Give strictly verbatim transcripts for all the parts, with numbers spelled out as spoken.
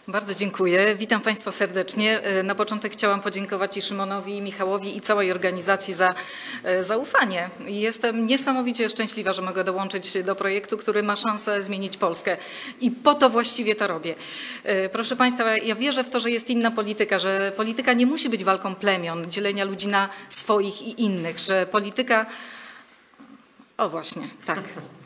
Bardzo dziękuję. Witam Państwa serdecznie. Na początek chciałam podziękować i Szymonowi, i Michałowi, i całej organizacji za zaufanie. Jestem niesamowicie szczęśliwa, że mogę dołączyć do projektu, który ma szansę zmienić Polskę. I po to właściwie to robię. Proszę Państwa, ja wierzę w to, że jest inna polityka, że polityka nie musi być walką plemion, dzielenia ludzi na swoich i innych, że polityka... O właśnie, tak.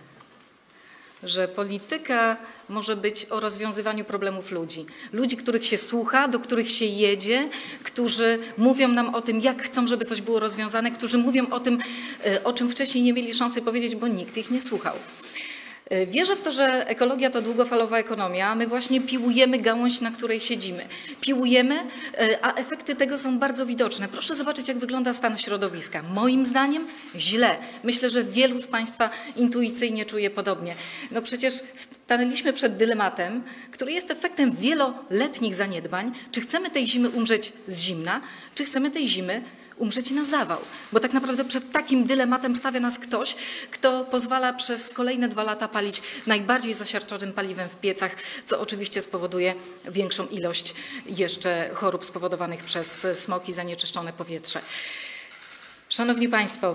Że polityka może być o rozwiązywaniu problemów ludzi. Ludzi, których się słucha, do których się jedzie, którzy mówią nam o tym, jak chcą, żeby coś było rozwiązane, którzy mówią o tym, o czym wcześniej nie mieli szansy powiedzieć, bo nikt ich nie słuchał. Wierzę w to, że ekologia to długofalowa ekonomia. My właśnie piłujemy gałąź, na której siedzimy. Piłujemy, a efekty tego są bardzo widoczne. Proszę zobaczyć, jak wygląda stan środowiska. Moim zdaniem źle. Myślę, że wielu z Państwa intuicyjnie czuje podobnie. No przecież stanęliśmy przed dylematem, który jest efektem wieloletnich zaniedbań. Czy chcemy tej zimy umrzeć z zimna, czy chcemy tej zimy umrzeć na zawał, bo tak naprawdę przed takim dylematem stawia nas ktoś, kto pozwala przez kolejne dwa lata palić najbardziej zasiarczonym paliwem w piecach, co oczywiście spowoduje większą ilość jeszcze chorób spowodowanych przez smog i zanieczyszczone powietrze. Szanowni Państwo,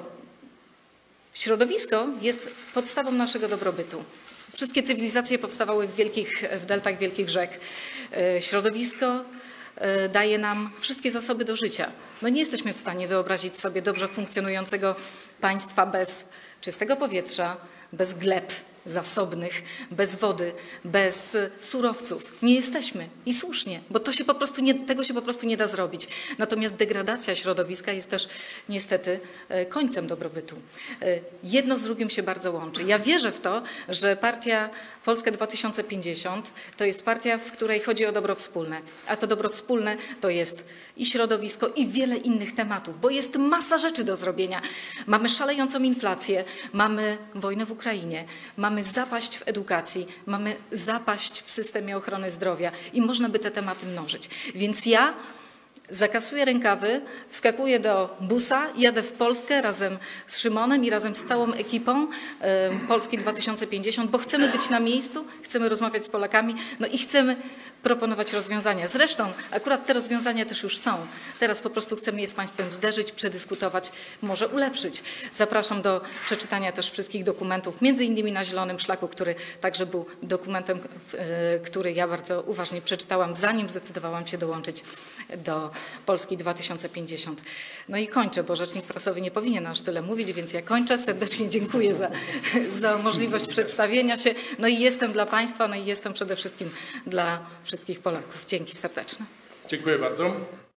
środowisko jest podstawą naszego dobrobytu. Wszystkie cywilizacje powstawały w, wielkich, w deltach wielkich rzek. Środowisko daje nam wszystkie zasoby do życia. No nie jesteśmy w stanie wyobrazić sobie dobrze funkcjonującego państwa bez czystego powietrza, bez gleb zasobnych, bez wody, bez surowców. Nie jesteśmy i słusznie, bo to się po prostu nie, tego się po prostu nie da zrobić. Natomiast degradacja środowiska jest też niestety końcem dobrobytu. Jedno z drugim się bardzo łączy. Ja wierzę w to, że partia Polska dwa tysiące pięćdziesiąt to jest partia, w której chodzi o dobro wspólne. A to dobro wspólne to jest i środowisko, i wiele innych tematów, bo jest masa rzeczy do zrobienia. Mamy szalejącą inflację, mamy wojnę w Ukrainie, mamy Mamy zapaść w edukacji, mamy zapaść w systemie ochrony zdrowia i można by te tematy mnożyć. Więc ja zakasuję rękawy, wskakuję do busa, jadę w Polskę razem z Szymonem i razem z całą ekipą Polski dwa tysiące pięćdziesiąt, bo chcemy być na miejscu, chcemy rozmawiać z Polakami, no i chcemy proponować rozwiązania. Zresztą akurat te rozwiązania też już są. Teraz po prostu chcemy je z Państwem zderzyć, przedyskutować, może ulepszyć. Zapraszam do przeczytania też wszystkich dokumentów, między innymi na Zielonym Szlaku, który także był dokumentem, który ja bardzo uważnie przeczytałam, zanim zdecydowałam się dołączyć do Polski dwa tysiące pięćdziesiąt. No i kończę, bo rzecznik prasowy nie powinien aż tyle mówić, więc ja kończę. Serdecznie dziękuję za, za możliwość przedstawienia się. No i jestem dla Państwa, no i jestem przede wszystkim dla wszystkich Polaków. Dzięki serdeczne. Dziękuję bardzo.